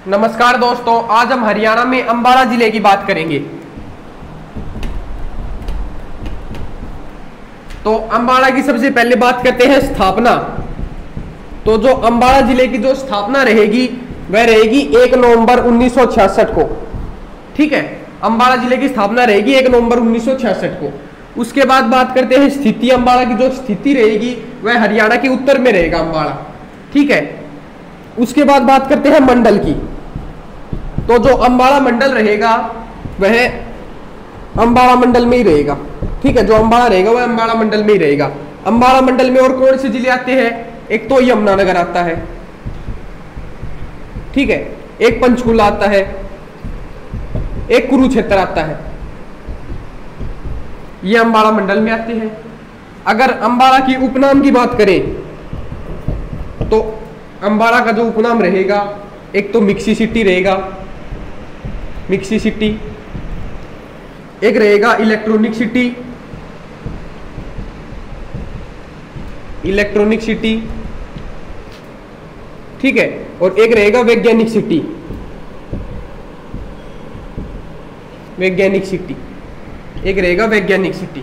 नमस्कार दोस्तों, आज हम हरियाणा में अंबाला जिले की बात करेंगे। तो अंबाला की सबसे पहले बात करते हैं स्थापना। तो जो अंबाला जिले की जो स्थापना रहेगी वह रहेगी 1 नवंबर 1966 को। ठीक है, अंबाला जिले की स्थापना रहेगी 1 नवंबर 1966 को। उसके बाद बात करते हैं स्थिति। अंबाला की जो स्थिति रहेगी वह हरियाणा के उत्तर में रहेगा अंबाला। ठीक है, उसके बाद बात करते हैं मंडल की। तो जो अंबाला मंडल रहेगा वह अंबाला मंडल में ही रहेगा। ठीक है, जो अंबाला रहेगा वह अंबाला मंडल में ही रहेगा। अंबाला मंडल में और कौन से जिले आते हैं? एक तो यमुनानगर आता है, ठीक है, एक पंचकुला आता है, एक कुरुक्षेत्र आता है। ये अंबाला मंडल में आते हैं। अगर अंबाला की उपनाम की बात करें तो अंबाला का जो उपनाम रहेगा एक तो मिक्सी सिटी रहेगा, मिक्सी सिटी, एक रहेगा इलेक्ट्रॉनिक सिटी, इलेक्ट्रॉनिक सिटी, ठीक है, और एक रहेगा वैज्ञानिक सिटी, वैज्ञानिक सिटी, एक रहेगा वैज्ञानिक सिटी।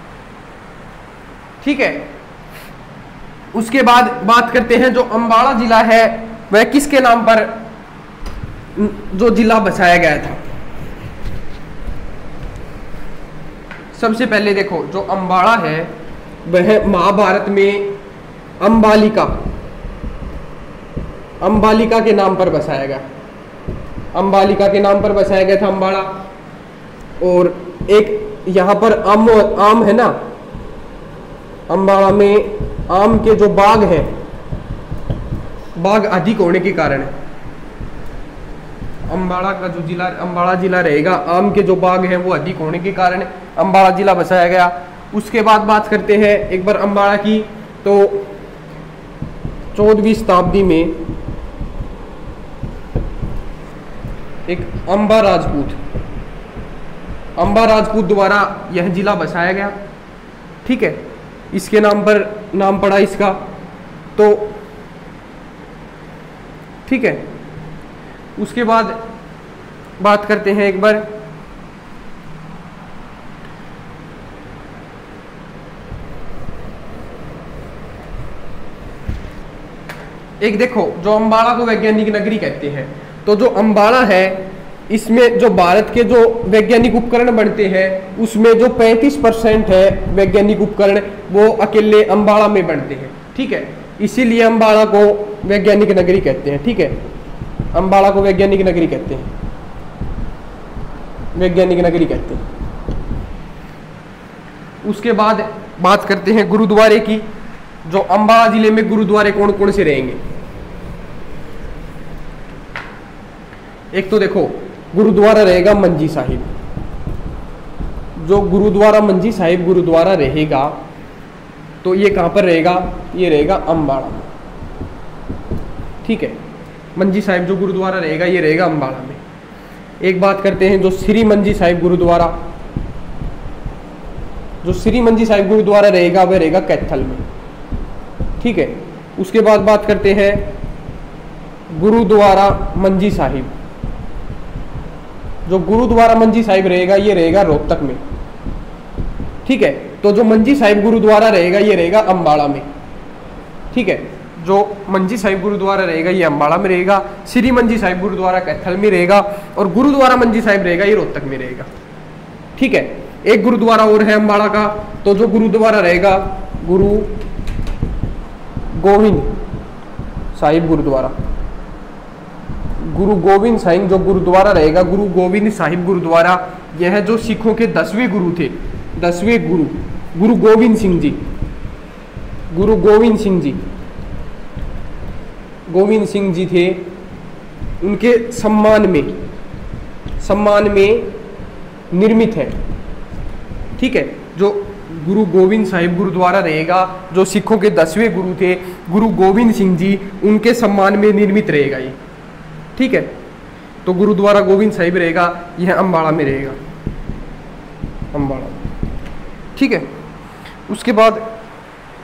ठीक है, उसके बाद बात करते हैं जो अंबाला जिला है वह किसके नाम पर जो जिला बसाया गया था। सबसे पहले देखो, जो अंबाला है वह महाभारत में अंबालिका, अंबालिका के नाम पर बसाया गया, अंबालिका के नाम पर बसाया गया था अंबाला। और एक यहाँ पर आम है ना, अंबाला में आम के जो बाग है, बाग अधिक होने के कारण अंबाला का जो जिला, अंबाला जिला रहेगा, आम के जो बाग हैं वो अधिक होने के कारण अंबाला जिला बसाया गया। उसके बाद बात करते हैं एक बार अंबाला की। तो 14वीं शताब्दी में एक अंबा राजपूत द्वारा यह जिला बसाया गया। ठीक है, इसके नाम पर नाम पड़ा इसका। तो ठीक है, उसके बाद बात करते हैं एक बार एक देखो, जो अंबाला को वैज्ञानिक नगरी कहते हैं। तो जो अंबाला है इसमें जो भारत के जो वैज्ञानिक उपकरण बनते हैं उसमें जो 35% है वैज्ञानिक उपकरण वो अकेले अंबाला में बनते हैं। ठीक है, इसीलिए अंबाला को वैज्ञानिक नगरी कहते हैं। ठीक है, अंबाला को वैज्ञानिक नगरी कहते हैं, वैज्ञानिक नगरी कहते हैं। उसके बाद बात करते हैं गुरुद्वारे की। जो अंबाला जिले में गुरुद्वारे कौन कौन से रहेंगे? एक तो देखो, गुरुद्वारा रहेगा मंजी साहिब। जो गुरुद्वारा मंजी साहिब गुरुद्वारा रहेगा तो ये कहां पर रहेगा? ये रहेगा अंबाला में। ठीक है, मंजी साहिब जो गुरुद्वारा रहेगा ये रहेगा अंबाला में। एक बात करते हैं जो श्री मंजी साहिब गुरुद्वारा, जो श्री मंजी साहिब गुरुद्वारा रहेगा वह रहेगा कैथल में। ठीक है, उसके बाद बात करते हैं गुरुद्वारा मंजी साहिब। जो गुरुद्वारा मंजी साहिब रहेगा ये रहेगा रोहतक में। ठीक है, तो जो मंजी साहिब गुरुद्वारा रहेगा ये रहेगा अंबाला में। ठीक है, जो मंजी साहिब गुरुद्वारा रहेगा ये अंबाला में रहेगा, श्री मंजी साहिब गुरुद्वारा कैथल में रहेगा और गुरुद्वारा मंजी साहिब रहेगा ये रोहतक में रहेगा। ठीक है, एक गुरुद्वारा और है अंबाला का। तो जो गुरुद्वारा रहेगा गुरु गोविंद साहिब गुरुद्वारा, गुरु गोविंद साहिब जो गुरुद्वारा रहेगा, गुरु गोविंद साहिब गुरुद्वारा, यह जो सिखों के 10वें गुरु थे, 10वें गुरु गुरु गोविंद सिंह जी, गुरु गोविंद सिंह जी, गोविंद सिंह जी थे, उनके सम्मान में निर्मित है। ठीक है, जो गुरु गोविंद साहिब गुरुद्वारा रहेगा, जो सिखों के 10वें गुरु थे गुरु गोविंद सिंह जी, उनके सम्मान में निर्मित रहेगा ये। ठीक है, तो गुरुद्वारा गोविंद साहिब रहेगा, यह अंबाला में रहेगा, अंबाला। ठीक है, उसके बाद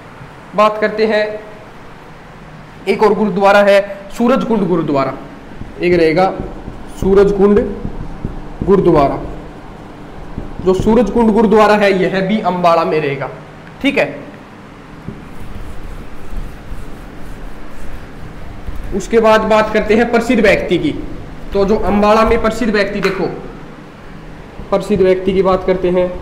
बात करते हैं एक और गुरुद्वारा है सूरजकुंड गुरुद्वारा। एक रहेगा सूरज कुंड गुरुद्वारा। जो सूरज कुंड गुरुद्वारा है यह भी अंबाला में रहेगा, ठीक है। उसके बाद बात करते हैं प्रसिद्ध व्यक्ति की। तो जो अंबाला में प्रसिद्ध व्यक्ति, देखो प्रसिद्ध व्यक्ति की बात करते हैं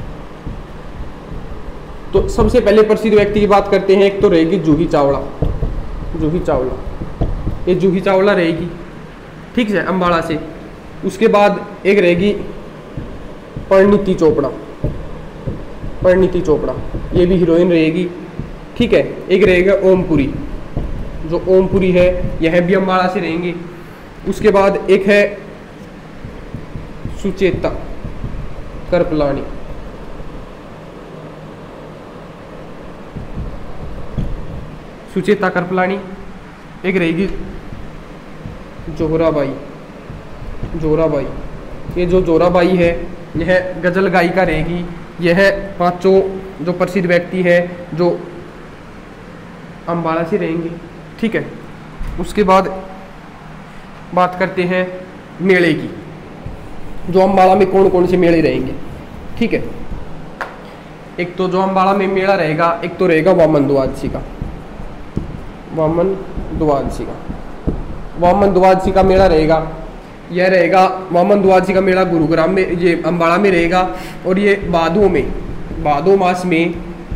तो सबसे पहले प्रसिद्ध व्यक्ति की बात करते हैं। एक तो रहेगी जूही चावला, जूही चावला, ये जूही चावला रहेगी, ठीक है, अंबाला से। उसके बाद एक रहेगी परिणीति चोपड़ा, परिणीति चोपड़ा, ये भी हीरोइन रहेगी, ठीक है। एक रहेगा ओमपुरी, जो ओमपुरी है यह भी अंबाला से रहेंगे। उसके बाद एक है सुचेता करपलानी, सुचेता करपलानी। एक रहेगी जोहराबाई, जोराबाई, ये जो जोराबाई है यह गजल गायिका रहेगी। यह पांचों जो प्रसिद्ध व्यक्ति है जो अंबाला से रहेंगे, ठीक है। उसके बाद बात करते हैं मेले की, जो अंबाला में कौन कौन से मेले रहेंगे, ठीक है। एक तो जो अंबाला में मेला रहेगा, एक तो रहेगा वामन द्वादशी का, वामन द्वादशी का, वामन द्वादशी का मेला रहेगा। यह रहेगा वामन द्वादशी का मेला गुरुग्राम में, ये अंबाला में रहेगा। और ये भादों में, भादों मास में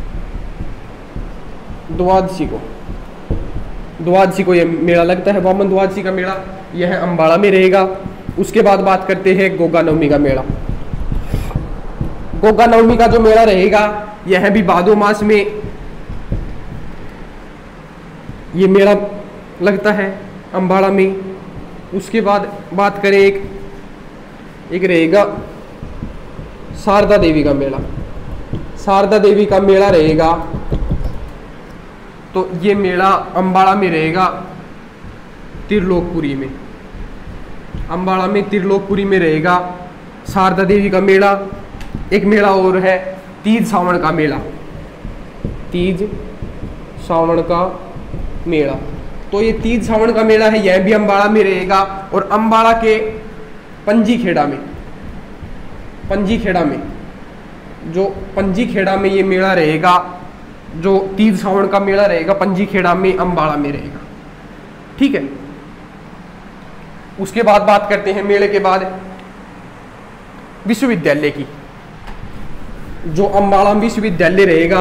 द्वादशी को, द्वादशी को यह मेला लगता है, वामन द्वादशी का मेला, यह अंबाला में रहेगा। उसके बाद बात करते हैं गोगा नवमी का मेला। गोगा नवमी का जो मेला रहेगा यह भी भादों मास में ये मेला लगता है अंबाला में। उसके बाद बात करें एक रहेगा शारदा देवी का मेला, शारदा देवी का मेला रहेगा। तो ये मेला अंबाला में रहेगा त्रिलोकपुरी में, अंबाला में त्रिलोकपुरी में रहेगा शारदा देवी का मेला। एक मेला और है तीज सावन का मेला, तीज सावन का मेला। तो ये तीज सावन का मेला है, यह भी अंबाला में रहेगा। और अंबाला के पंजीखेड़ा में, पंजीखेड़ा में, जो पंजीखेड़ा में ये मेला रहेगा, जो तीज सावन का मेला रहेगा पंजीखेड़ा में अंबाला में रहेगा, ठीक है। उसके बाद बात करते हैं मेले के बाद विश्वविद्यालय की। जो अंबाला विश्वविद्यालय रहेगा,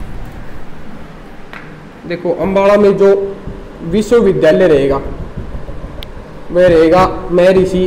देखो अंबाला में जो विश्वविद्यालय रहेगा वह रहेगा महर्षि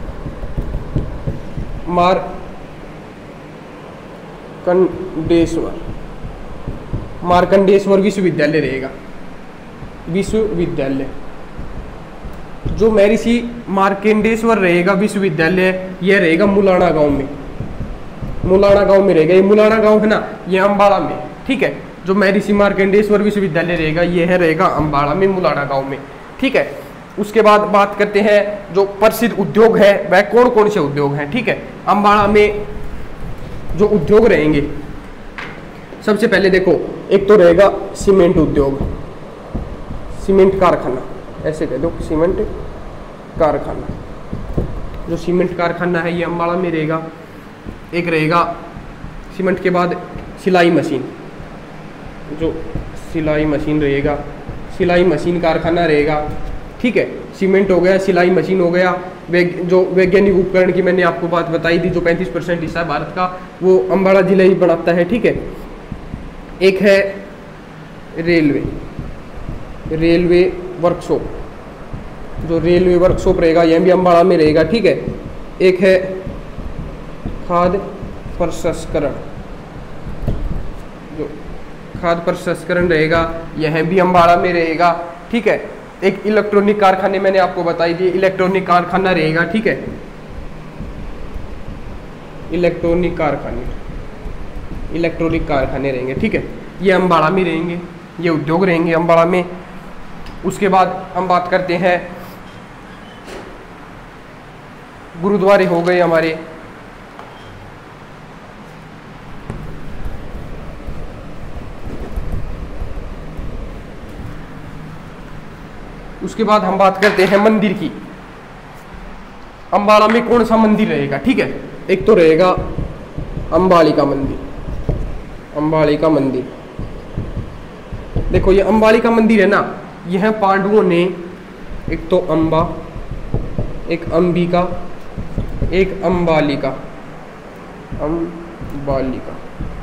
मार्कंडेश्वर, मार्कंडेश्वर विश्वविद्यालय रहेगा। विश्वविद्यालय जो महर्षि मार्कंडेश्वर रहेगा विश्वविद्यालय, यह रहेगा मुलाना गांव में, मुलाना गांव में रहेगा। ये मुलाना गांव है ना, ये अंबाला में, ठीक है। जो महर्षि मार्कंडेश्वर विश्वविद्यालय रहेगा यह रहेगा अंबाला में, मुलाना गांव में, ठीक है। उसके बाद बात करते हैं जो प्रसिद्ध उद्योग है वह कौन कौन से उद्योग हैं, ठीक है। अंबाला में जो उद्योग रहेंगे, सबसे पहले देखो एक तो रहेगा सीमेंट उद्योग, सीमेंट कारखाना, ऐसे कह दो सीमेंट कारखाना। जो सीमेंट कारखाना है ये अंबाला में रहेगा। एक रहेगा सीमेंट के बाद सिलाई मशीन, जो सिलाई मशीन रहेगा, सिलाई मशीन कारखाना रहेगा, ठीक है। सीमेंट हो गया, सिलाई मशीन हो गया। जो वैज्ञानिक उपकरण की मैंने आपको बात बताई थी, जो 35% हिस्सा भारत का वो अंबाला जिला ही बनाता है, ठीक है। एक है रेलवे, रेलवे वर्कशॉप, जो रेलवे वर्कशॉप रहेगा यह भी अंबाला में रहेगा, ठीक है। एक है खाद्य प्रसंस्करण, जो खाद्य प्रसंस्करण रहेगा यह भी अंबाला में रहेगा, ठीक है। एक इलेक्ट्रॉनिक कारखाने मैंने आपको बताई थी, इलेक्ट्रॉनिक कारखाना रहेगा, ठीक है। इलेक्ट्रॉनिक कारखाने, इलेक्ट्रॉनिक कारखाने रहेंगे, ठीक है। ये अंबाला में रहेंगे, ये उद्योग रहेंगे अंबाला में। उसके बाद हम बात करते हैं गुरुद्वारे हो गए हमारे। उसके बाद हम बात करते हैं मंदिर की। अम्बाड़ा में कौन सा मंदिर रहेगा, ठीक है। एक तो रहेगा अंबालिका मंदिर, अंबालिका मंदिर। देखो ये अंबालिका मंदिर है ना, यह पांडवों ने, एक तो अंबा, एक अंबिका, एक अंबालिका, अंबालिका,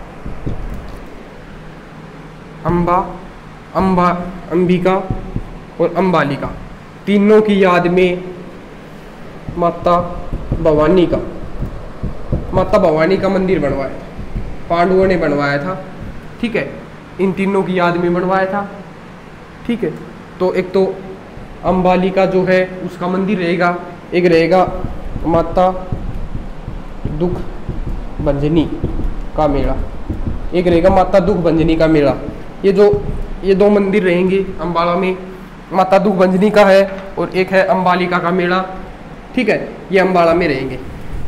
अंबा, अंबा, अंबिका और अंबालिका, तीनों की याद में माता भवानी का, माता भवानी का मंदिर बनवाया, पांडवों ने बनवाया था, ठीक है। इन तीनों की याद में बनवाया था, ठीक है। तो एक तो अंबालिका जो है उसका मंदिर रहेगा, एक रहेगा माता दुख भंजनी का मेला, एक रहेगा माता दुख भंजनी का मेला। ये दो मंदिर रहेंगे अम्बाड़ा में, माता दुख भंजनी का है और एक है अंबालिका का मेला, ठीक है। ये अम्बाड़ा में रहेंगे।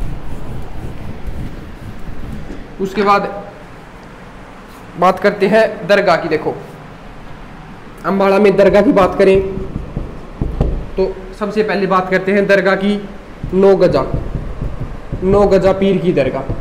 उसके बाद बात करते हैं दरगाह की। देखो अम्बाड़ा में दरगाह की बात करें तो सबसे पहले बात करते हैं दरगाह की, 9 गजा, 9 गजा पीर की दरगाह।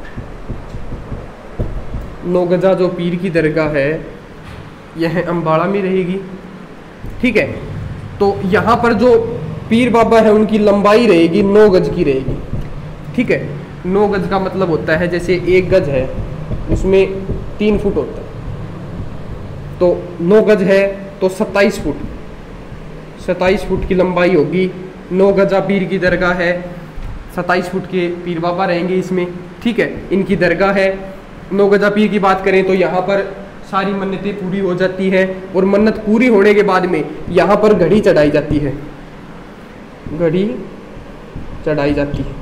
9 गजा जो पीर की दरगाह है यह अम्बाड़ा में रहेगी, ठीक है। तो यहाँ पर जो पीर बाबा है उनकी लंबाई रहेगी 9 गज की रहेगी, ठीक है। 9 गज का मतलब होता है जैसे 1 गज है उसमें 3 फुट होता है, तो 9 गज है तो 27 फुट, 27 फुट की लंबाई होगी। 9 गजा पीर की दरगाह है, 27 फुट के पीर बाबा रहेंगे इसमें, ठीक है। इनकी दरगाह है। 9 गजा पीर की बात करें तो यहाँ पर सारी मन्नतें पूरी हो जाती है और मन्नत पूरी होने के बाद में यहाँ पर घड़ी चढ़ाई जाती है, घड़ी चढ़ाई जाती है,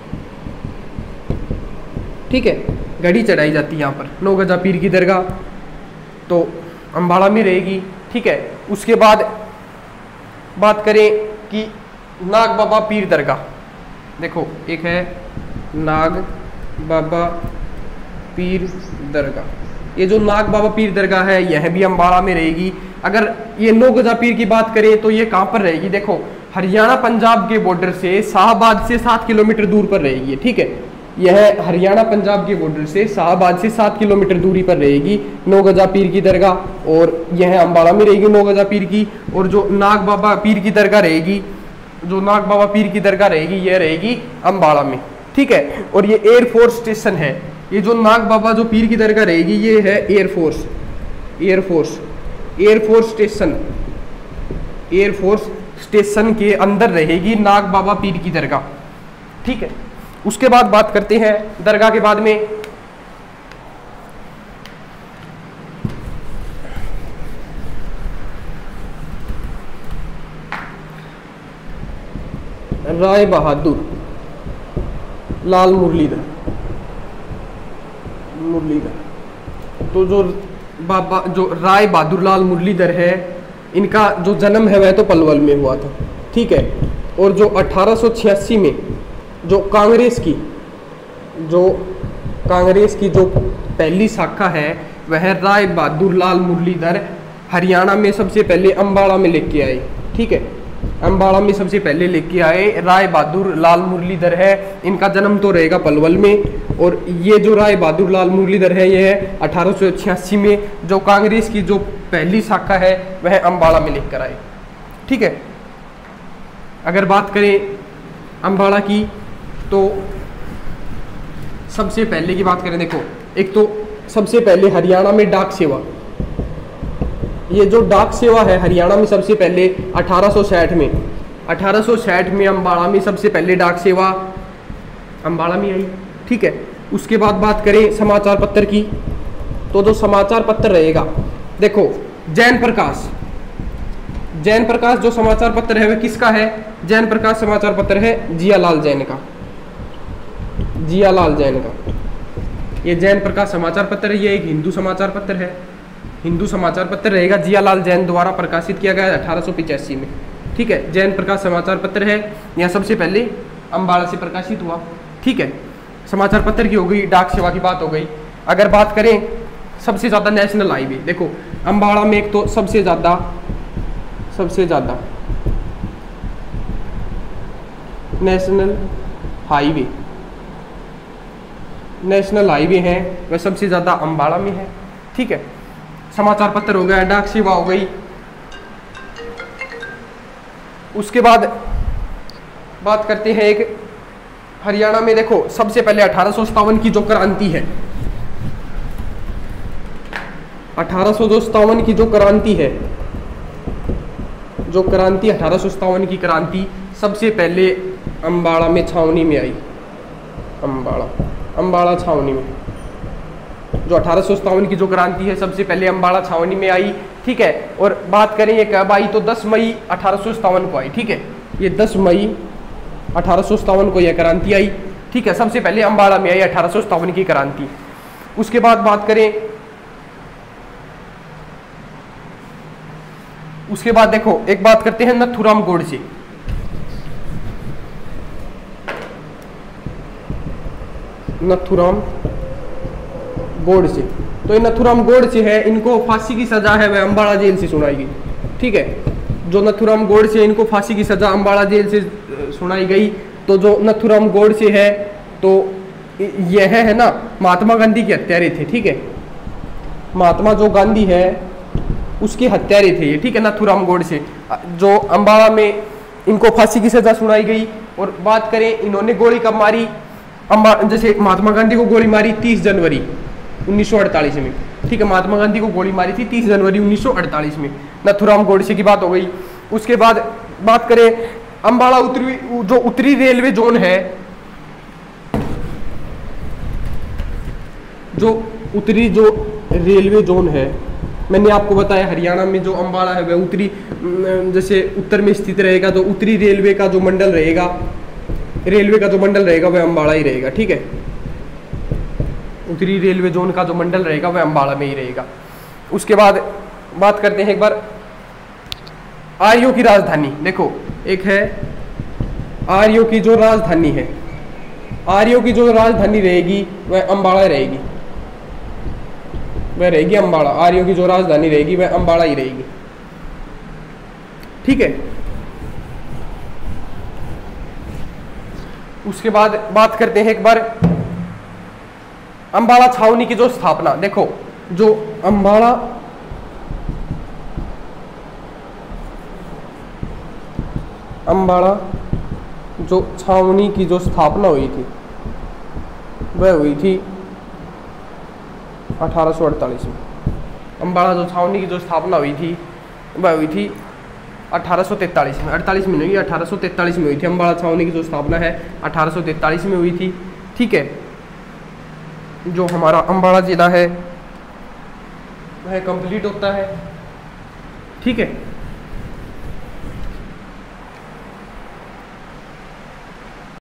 ठीक है। घड़ी चढ़ाई जाती है यहाँ पर 9 गजा पीर की दरगाह, तो अम्बाड़ा में रहेगी, ठीक है। उसके बाद बात करें कि नाग बाबा पीर दरगाह। देखो एक है नाग बाबा पीर दरगाह, ये जो नाग बाबा पीर दरगाह है यह भी अम्बाड़ा में रहेगी। अगर ये 9 गजा पीर की बात करें तो ये कहाँ पर रहेगी, देखो हरियाणा पंजाब के बॉर्डर से शाहबाद से 7 किलोमीटर दूर पर रहेगी, ठीक है। यह हरियाणा पंजाब के बॉर्डर से शाहबाद से 7 किलोमीटर दूरी पर रहेगी 9 गजा पीर की दरगाह, और यह अम्बाड़ा में रहेगी 9 गजा पीर की। और जो नाग बाबा पीर की दरगाह रहेगी, जो नाग बाबा पीर की दरगाह रहेगी यह रहेगी अम्बाड़ा में, ठीक है। और ये एयरफोर्स स्टेशन है, ये जो नाग बाबा जो पीर की दरगाह रहेगी ये है air force, air force, air force station, air force station के अंदर रहेगी नाग बाबा पीर की दरगाह, ठीक है। उसके बाद बात करते हैं दरगाह के बाद में राय बहादुर लाल मुरलीधर, मुरलीधर। तो जो बाबा जो राय बहादुर लाल मुरलीधर है इनका जो जन्म है वह तो पलवल में हुआ था, ठीक है। और जो 1886 में जो कांग्रेस की जो पहली शाखा है वह राय बहादुर लाल मुरलीधर हरियाणा में सबसे पहले अम्बाड़ा में लेके आए, ठीक है। अम्बाड़ा में सबसे पहले लेके आए राय बहादुर लाल मुरलीधर है, इनका जन्म तो रहेगा पलवल में। और ये जो राय बहादुर लाल मुरलीधर है यह 1886 में जो कांग्रेस की जो पहली शाखा है वह अम्बाड़ा में लेकर आए, ठीक है। अगर बात करें अम्बाड़ा की तो सबसे पहले की बात करें, देखो एक तो सबसे पहले हरियाणा में डाक सेवा, ये जो डाक सेवा है हरियाणा में सबसे पहले 1860 में अम्बाड़ा में सबसे पहले डाक सेवा अम्बाड़ा में आई, ठीक है। उसके बाद बात करें समाचार पत्र की, तो जो समाचार पत्र रहेगा, देखो जैन प्रकाश, जैन प्रकाश जो समाचार पत्र है वह किसका है, जैन प्रकाश समाचार पत्र है जियालाल जैन का, जियालाल जैन का। ये जैन प्रकाश समाचार पत्र है, ये एक हिंदू समाचार पत्र है, हिंदू समाचार पत्र रहेगा, जियालाल जैन द्वारा प्रकाशित किया गया 1885 में, ठीक है। जैन प्रकाश समाचार पत्र है, यह सबसे पहले अम्बाड़ा से प्रकाशित हुआ, ठीक है। समाचार पत्र की हो गई, डाक सेवा की बात हो गई। अगर बात करें सबसे ज़्यादा नेशनल हाईवे, देखो अम्बाड़ा में एक तो सबसे ज़्यादा नेशनल हाईवे, नेशनल हाईवे है वह सबसे ज़्यादा अम्बाड़ा में है। ठीक है, समाचार पत्र हो गया, डाक सेवा हो गई। उसके बाद बात करते हैं एक हरियाणा में, देखो सबसे पहले 1857 की जो क्रांति है, 1857 की जो क्रांति है, जो क्रांति 1857 की क्रांति सबसे पहले अम्बाड़ा में छावनी में आई। अम्बाड़ा छावनी में जो 1857 की जो क्रांति है सबसे पहले अम्बाड़ा छावनी में आई। ठीक है, और बात करें ये कब आई, तो 10 मई 1857 को आई। ठीक है, ये 10 मई 1857 को यह क्रांति आई। ठीक है, सबसे पहले अम्बाड़ा में आई 1857 की क्रांति। उसके बाद बात करें, उसके बाद देखो एक बात करते हैं नथुराम गोडसे। नथुराम गोडसे, तो ये नथुराम गोडसे है, इनको फांसी की सजा है वह अम्बाड़ा जेल से सुनाई गई। ठीक है, जो नथुराम गोडसे इनको फांसी की सजा अम्बाड़ा जेल से सुनाई गई। तो जो नथुराम गोडसे है तो यह है ना महात्मा गांधी के हत्यारे थे। ठीक है, महात्मा जो गांधी है उसके हत्यारे थे ये। ठीक है, नथुराम गोडसे जो अम्बाड़ा में इनको फांसी की सजा सुनाई गई। और बात करें इन्होंने गोली कब मारी, जैसे महात्मा गांधी को गोली मारी 30 जनवरी 1948 में। ठीक है, महात्मा गांधी को गोली मारी थी 30 जनवरी 1948 में। नथुराम गोडसे की बात हो गई। उसके बाद बात करें अम्बाड़ा उत्तरी रेलवे जोन है, जो उत्तरी जो रेलवे जोन है, मैंने आपको बताया हरियाणा में जो अम्बाड़ा है वह उत्तरी जैसे उत्तर में स्थित रहेगा। जो उत्तरी रेलवे का जो मंडल रहेगा, वह अम्बाड़ा ही रहेगा। ठीक है, उत्तरी रेलवे जोन का जो मंडल रहेगा वह अम्बाड़ा में ही रहेगा। उसके बाद बात करते हैं एक बार आर्यों की राजधानी। देखो एक है आर्यों की जो राजधानी है, आर्यों की जो राजधानी रहेगी वह अम्बाड़ा रहेगी, वह रहेगी अम्बाड़ा। आर्यों की जो राजधानी रहेगी वह अम्बाड़ा ही रहेगी। ठीक है, उसके बाद बात करते हैं एक बार अम्बाड़ा छावनी की जो स्थापना। देखो जो अम्बाड़ा जो छावनी की जो स्थापना हुई थी वह हुई थी 1848 में। अम्बाड़ा जो छावनी की जो स्थापना हुई थी वह हुई थी 1843 में। 48 में नहीं, 1843 में हुई थी। अम्बाड़ा छावनी की जो स्थापना है 1843 में हुई थी। ठीक है, जो हमारा अम्बाड़ा जिला है वह कंप्लीट होता है। ठीक है।